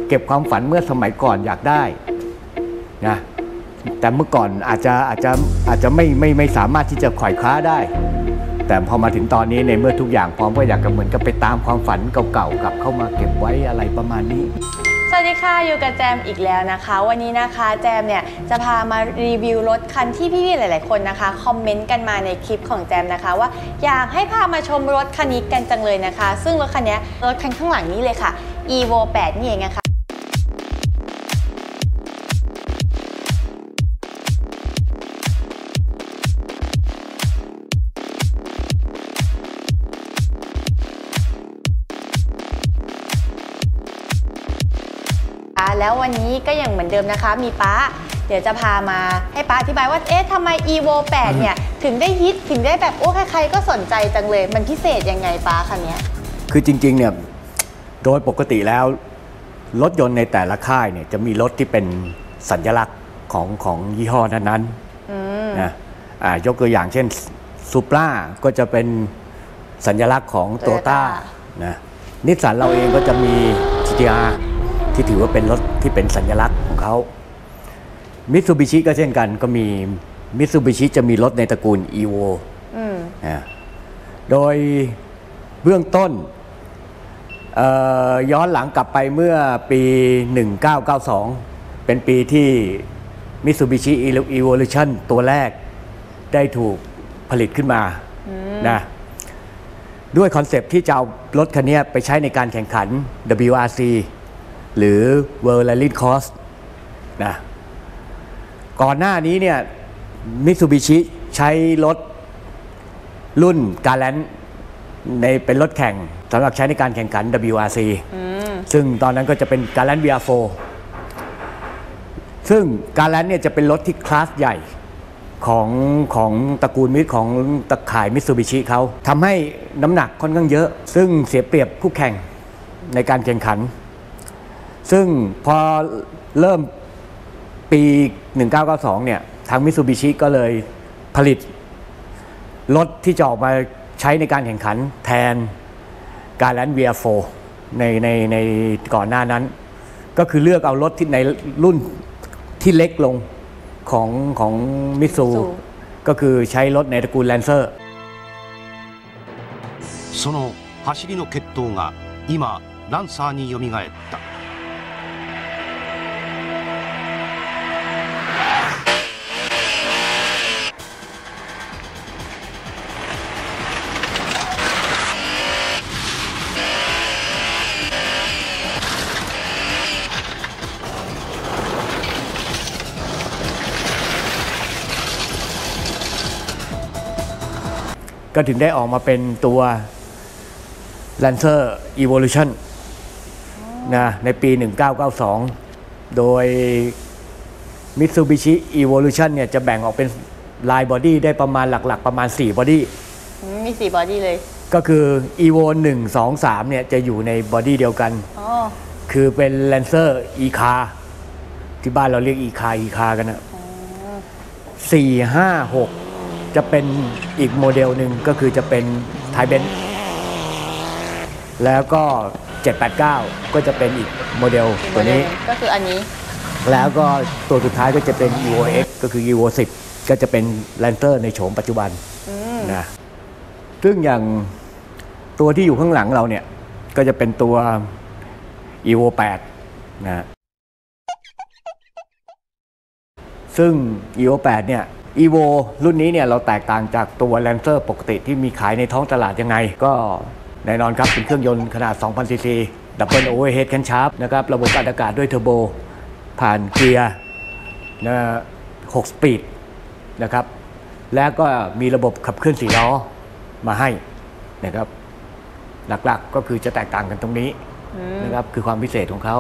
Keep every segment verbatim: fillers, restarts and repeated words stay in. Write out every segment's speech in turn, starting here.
เก็บความฝันเมื่อสมัยก่อนอยากได้นะแต่เมื่อก่อนอาจจะอาจจะอาจจะไม่ไม่ไม่สามารถที่จะขวายคว้าได้แต่พอมาถึงตอนนี้ในเมื่อทุกอย่างพร้อมก็อยากจะเหมือนกับไปตามความฝันเก่าๆกลับเข้ามาเก็บไว้อะไรประมาณนี้สวัสดีค่ะอยู่กับแจมอีกแล้วนะคะวันนี้นะคะแจมเนี่ยจะพามารีวิวรถคันที่พี่ๆหลายๆคนนะคะคอมเมนต์กันมาในคลิปของแจมนะคะว่าอยากให้พามาชมรถคันนี้กันจังเลยนะคะซึ่งรถคันนี้รถคันข้างหลังนี้เลยค่ะ อี โว แปด นี่เองนะคะแล้ววันนี้ก็อย่างเหมือนเดิมนะคะมีป้าเดี๋ยวจะพามาให้ป้าอธิบายว่าเอ๊ะทำไม อี โว แปด เนี่ยถึงได้ฮิตถึงได้แบบโอ้ใครๆก็สนใจจังเลยมันพิเศษยังไงป้าคันนี้คือจริงๆเนี่ยโดยปกติแล้วรถยนต์ในแต่ละค่ายเนี่ยจะมีรถที่เป็นสัญลักษณ์ของของยี่ห้อนั้นๆนะอ่ายกตัวอย่างเช่นซูปราก็จะเป็นสัญลักษณ์ของโตโยต้านะนิสสันเราเองก็จะมี จี ที อาร์ ที่ถือว่าเป็นรถที่เป็นสัญลักษณ์ของเขามิตซูบิชิก็เช่นกันก็มีมิตซูบิชิจะมีรถในตระกูล อี โว นะโดยเบื้องต้นย้อนหลังกลับไปเมื่อปีหนึ่งเก้าเก้าสองเป็นปีที่ Mitsubishi Evolution ตัวแรกได้ถูกผลิตขึ้นมานะด้วยคอนเซปต์ที่จะเอารถคันนี้ไปใช้ในการแข่งขัน ดับเบิลยู อาร์ ซี หรือ World Rally Cross นะก่อนหน้านี้เนี่ย Mitsubishi ใช้รถรุ่นการแลนในเป็นรถแข่งสำหรับใช้ในการแข่งขัน ดับเบิลยู อาร์ ซี ซึ่งตอนนั้นก็จะเป็นการแลน วี อาร์ โฟร์ ซึ่งการแลนเนี่ยจะเป็นรถที่คลาสใหญ่ของของตระกูลมิตรของตะข่ายมิตซูบิชิเขาทำให้น้ำหนักค่อนข้างเยอะซึ่งเสียเปรียบคู่แข่งในการแข่งขันซึ่งพอเริ่มปีหนึ่งเก้าเก้าสองเนี่ยทางมิตซูบิชิก็เลยผลิตรถที่จะออกมาใช้ในการแข่งขันแทนการแลน วี อาร์ โฟร์ ในในในก่อนหน้านั้นก็คือเลือกเอารถที่ในรุ่นที่เล็กลงของของมิตซูก็คือใช้รถในตระกูลแลนเซอร์その走りの血統が今ランサーによみがえったก็ถึงได้ออกมาเป็นตัว Lancer Evolution นะในปีหนึ่งเก้าเก้าสองโดย Mitsubishi Evolution เนี่ยจะแบ่งออกเป็นลายบอดี้ได้ประมาณหลักๆประมาณสี่บอดี้มีสี่บอดี้เลยก็คือ อี โว หนึ่ง สอง สามเนี่ยจะอยู่ในบอดี้เดียวกันคือเป็น Lancer E-Car ที่บ้านเราเรียก E-Car E-Car กันนะสี่ ห้า หกจะเป็นอีกโมเดลหนึ่งก็คือจะเป็นไทยเบนซ์แล้วก็เจ็ด แปด เก้าก็จะเป็นอีกโมเดลตัวนี้ก็คืออันนี้แล้วก็ตัวสุดท้ายก็จะเป็น อี โว เอ็กซ์ ก็คือ อี โว สิบก็จะเป็น Lancer ในโฉมปัจจุบันนะซึ่งอย่างตัวที่อยู่ข้างหลังเราเนี่ยก็จะเป็นตัว อี โว แปดนะซึ่ง อี โว แปดเนี่ยอีโวรุ่นนี้เนี่ยเราแตกต่างจากตัว Lancer ปกติที่มีขายในท้องตลาดยังไงก็แน่นอนครับเป็นเครื่องยนต์ขนาด สองพัน ซี ซี ดับเบิลโอเวอร์เฮดแคนชาร์ปนะครับระบบอัดอากาศด้วยเทอร์โบผ่านเกียร์นะหกสปีดนะครับแล้วก็มีระบบขับเคลื่อนสี่ล้อมาให้นะครับหลักๆก็คือจะแตกต่างกันตรงนี้นะครับคือความพิเศษของเขา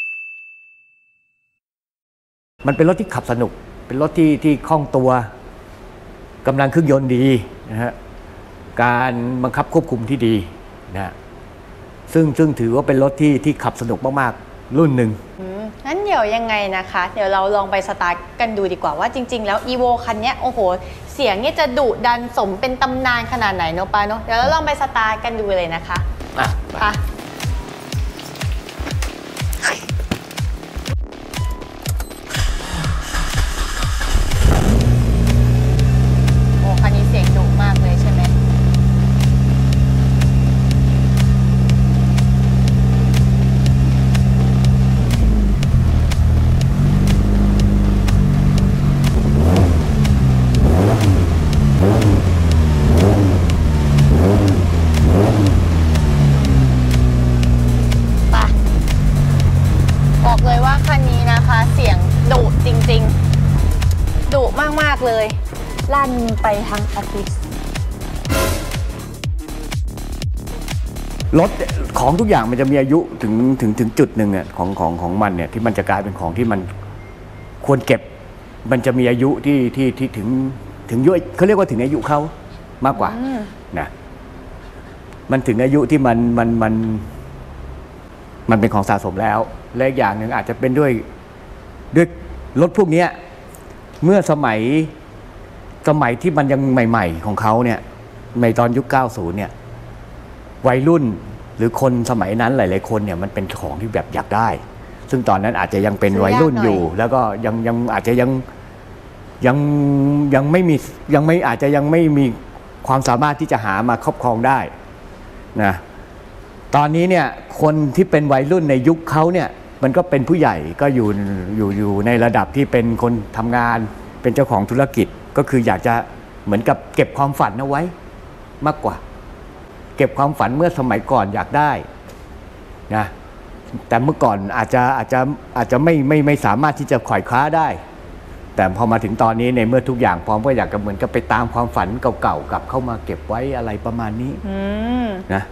มันเป็นรถที่ขับสนุกเป็นรถที่ที่คล่องตัวกำลังเครื่องยนต์ดีนะฮะการบังคับควบคุมที่ดีนะซึ่งซึ่งถือว่าเป็นรถที่ที่ขับสนุกมากๆรุ่นหนึ่งงั้นเดี๋ยวยังไงนะคะเดี๋ยวเราลองไปสตาร์ทกันดูดีกว่าว่าจริงๆแล้ว อี โว คันนี้โอ้โหเสียงเนี่ยจะดุดันสมเป็นตำนานขนาดไหนเนาะป้าเนาะเดี๋ยวเราลองไปสตาร์ทกันดูเลยนะคะอ่ะไปสั้นไปทั้งอาทิตย์รถของทุกอย่างมันจะมีอายุถึงถึงถึงจุดหนึ่งเนี่ยของของของมันเนี่ยที่มันจะกลายเป็นของที่มันควรเก็บ มันจะมีอายุที่ที่ที่ถึงถึงอายุเขาเรียกว่าถึงอายุเขามากกว่านะมันถึงอายุที่มันมันมันมันเป็นของสะสมแล้วและอีกอย่างหนึ่งอาจจะเป็นด้วยด้วยรถพวกนี้เมื่อสมัยสมัยที่มันยังใหม่ๆของเขาเนี่ยในตอนยุคเก้าสิบเนี่ยวัยรุ่นหรือคนสมัยนั้นหลายๆคนเนี่ยมันเป็นของที่แบบอยากได้ ซึ่งตอนนั้นอาจจะยังเป็นวัยรุ่นอยู่แล้วก็ยังยังอาจจะยังยังยังไม่มียังไม่อาจจะยังไม่มีความสามารถที่จะหามาครอบครองได้นะตอนนี้เนี่ยคนที่เป็นวัยรุ่นในยุคเขาเนี่ยมันก็เป็นผู้ใหญ่ก็อยู่อยู่อยู่ในระดับที่เป็นคนทำงานเป็นเจ้าของธุรกิจก็คืออยากจะเหมือนกับเก็บความฝันเอาไว้มากกว่าเก็บความฝันเมื่อสมัยก่อนอยากได้นะแต่เมื่อก่อนอาจจะอาจจะอาจจะไม่ไม่ไม่สามารถที่จะขวายคว้าได้แต่พอมาถึงตอนนี้ในเมื่อทุกอย่างพร้อมก็อยากจะเหมือนกับไปตามความฝันเก่าๆกลับเข้ามาเก็บไว้อะไรประมาณนี้นะ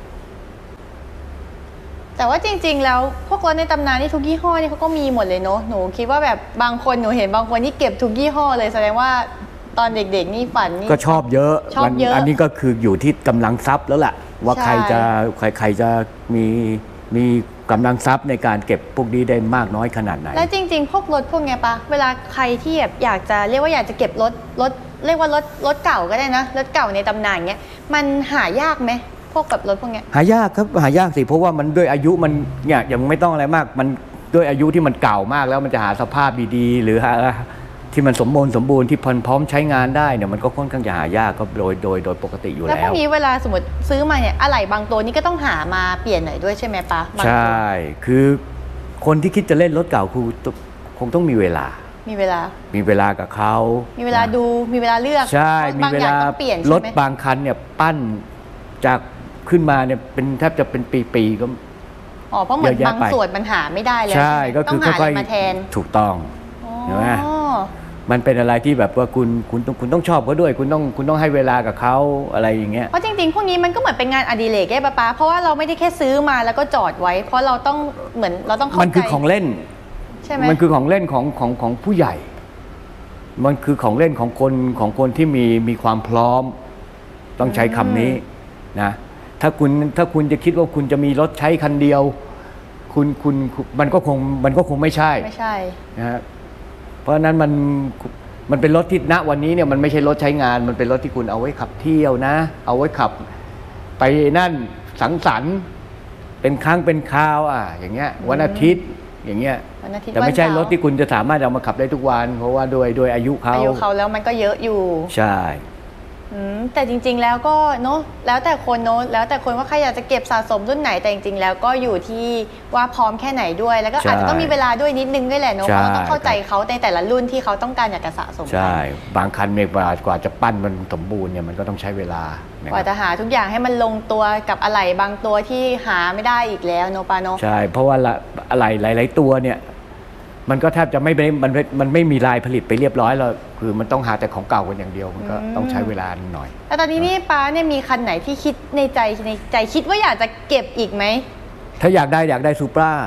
แต่ว่าจริงๆแล้วพวกรถในตำนานนี่ทุกยี่ห้อนี่เขาก็มีหมดเลยเนาะหนูคิดว่าแบบบางคนหนูเห็นบางคนที่เก็บทุกยี่ห้อเลยแสดงว่าตอนเด็กๆนี่ฝันนี่ก็ชอบเยอะชอบเยอะอันนี้ก็คืออยู่ที่กำลังทรัพย์แล้วแหละว่าใครจะใครใครจะมีมีกำลังทรัพย์ในการเก็บพวกนี้ได้มากน้อยขนาดไหนและจริงๆพวกรถพวกนี้ปะเวลาใครที่แบบอยากจะเรียกว่าอยากจะเก็บรถรถเรียกว่ารถรถเก่าก็ได้นะรถเก่าในตำนานเงี้ยมันหายากไหมพวกแบบรถพวกนี้หายากครับหายากสิเพราะว่ามันด้วยอายุมันเนี่ยยังไม่ต้องอะไรมากมันด้วยอายุที่มันเก่ามากแล้วมันจะหาสภาพดีๆหรือหาที่มันสมบูรณ์สมบูรณ์ที่พร้อมใช้งานได้เนี่ยมันก็ค่อนข้างจะหายากก็โดยโดยโดยปกติอยู่แล้วแล้วพวกนี้เวลาสมมติซื้อมาเนี่ยอะไหล่บางตัวนี่ก็ต้องหามาเปลี่ยนหน่อยด้วยใช่ไหมปะใช่คือคนที่คิดจะเล่นรถเก่าคือคงต้องมีเวลามีเวลามีเวลากับเขามีเวลาดูมีเวลาเลือกใช่มีเวลาเรถบางคันเนี่ยปั้นจากขึ้นมาเนี่ยเป็นแทบจะเป็นปีๆก็อ๋อเพราะเหมือนบางส่วนมันหาไม่ได้แล้วใช่ก็คือค่อยๆมาแทนถูกต้องเห็นไหมมันเป็นอะไรที่แบบว่าคุณคุณต้องคุณต้องชอบเขาด้วยคุณต้องคุณต้องให้เวลากับเขาอะไรอย่างเงี้ยเพราะจริงๆพวกนี้มันก็เหมือนเป็นงานอดิเรกแก่ป้าเพราะว่าเราไม่ได้แค่ซื้อมาแล้วก็จอดไว้เพราะเราต้องเหมือนเราต้องเข้าใจมันคือของเล่นใช่ไหมมันคือของเล่นของของของผู้ใหญ่มันคือของเล่นของคนของคนที่มีมีความพร้อมต้องใช้คำนี้นะถ้าคุณถ้าคุณจะคิดว่าคุณจะมีรถใช้คันเดียวคุณคุณมันก็คงมันก็คงไม่ใช่ไม่ใช่นะฮะเพราะฉะนั้นมันมันเป็นรถที่ณวันนี้เนี่ยมันไม่ใช่รถใช้งานมันเป็นรถที่คุณเอาไว้ขับเที่ยวนะเอาไว้ขับไปนั่นสังสรรค์เป็นครั้งเป็นคราวอ่ะอย่างเงี้ยวันอาทิตย์อย่างเงี้ยแต่ไม่ใช่รถที่คุณจะสามารถเอามาขับได้ทุกวันเพราะว่าโดยโดยอายุเขาอายุเขาแล้วมันก็เยอะอยู่ใช่แต่จริงๆแล้วก็เนาะแล้วแต่คนเนาะแล้วแต่คนว่าใครอยากจะเก็บสะสมรุ่นไหนแต่จริงๆแล้วก็อยู่ที่ว่าพร้อมแค่ไหนด้วยแล้วก็อาจจะต้องมีเวลาด้วยนิดนึงด้วยแหละเนาะเพราะต้องเข้าใจเขาในแต่ละรุ่นที่เขาต้องการอยากจะสะสมใช่บางคันเนี่ยกว่าจะปั้นมันสมบูรณ์เนี่ยมันก็ต้องใช้เวลากว่าจะหาทุกอย่างให้มันลงตัวกับอะไหล่บางตัวที่หาไม่ได้อีกแล้วเนาะปาโนใช่เพราะว่าอะไหล่หลายๆตัวเนี่ยมันก็แทบจะไม่มันมันไม่มีลายผลิตไปเรียบร้อยแล้วคือมันต้องหาแต่ของเก่ากันอย่างเดียวมันก็ต้องใช้เวลาหน่อยแต่ตอนนี้นี่ป้าเนี่ยมีคันไหนที่คิดในใจในใจคิดว่าอยากจะเก็บอีกไหมถ้าอยากได้อยากได้ซูปรา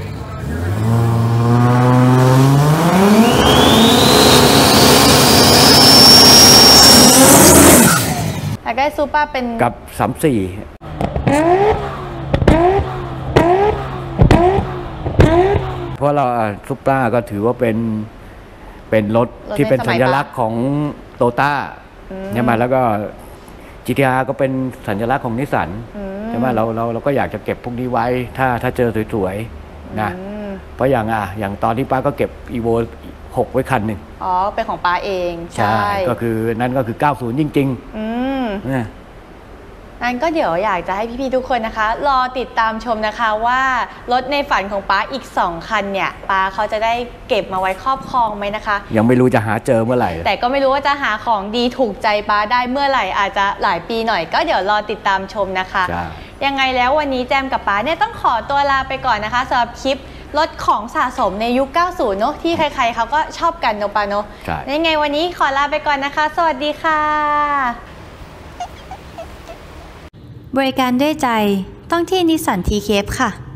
อยากได้ซูปราเป็นกับสามสี่เพราะเราซุปราก็ถือว่าเป็นเป็นรถที่เป็นสัญลักษณ์ของโตต้าใช่ไหมแล้วก็ จี ที อาร์ ก็เป็นสัญลักษณ์ของนิสสันใช่ไหมเราเราเราก็อยากจะเก็บพวกนี้ไว้ถ้าถ้าเจอสวยๆนะเพราะอย่างอ่ะอย่างตอนที่ป้าก็เก็บ อี โว หกไว้คันหนึ่งอ๋อเป็นของป้าเองใช่ก็คือนั่นก็คือเก้าสิบจริงๆอืมงั้นก็เดี๋ยวอยากจะให้พี่ๆทุกคนนะคะรอติดตามชมนะคะว่ารถในฝันของป้าอีกสองคันเนี่ยป้าเขาจะได้เก็บมาไว้ครอบครองไหมนะคะยังไม่รู้จะหาเจอเมื่อไหร่แต่ก็ไม่รู้ว่าจะหาของดีถูกใจป้าได้เมื่อไหร่อาจจะหลายปีหน่อยก็เดี๋ยวรอติดตามชมนะคะยังไงแล้ววันนี้แจมกับป้าเนี่ยต้องขอตัวลาไปก่อนนะคะสำหรับคลิปรถของสะสมในยุค เก้าสิบ เนอะที่ใครๆเขาก็ชอบกันเนอะปาเนอะใช่ยังไงวันนี้ขอลาไปก่อนนะคะ สวัสดีค่ะบริการด้วยใจต้องที่นิสสันทีเคฟค่ะ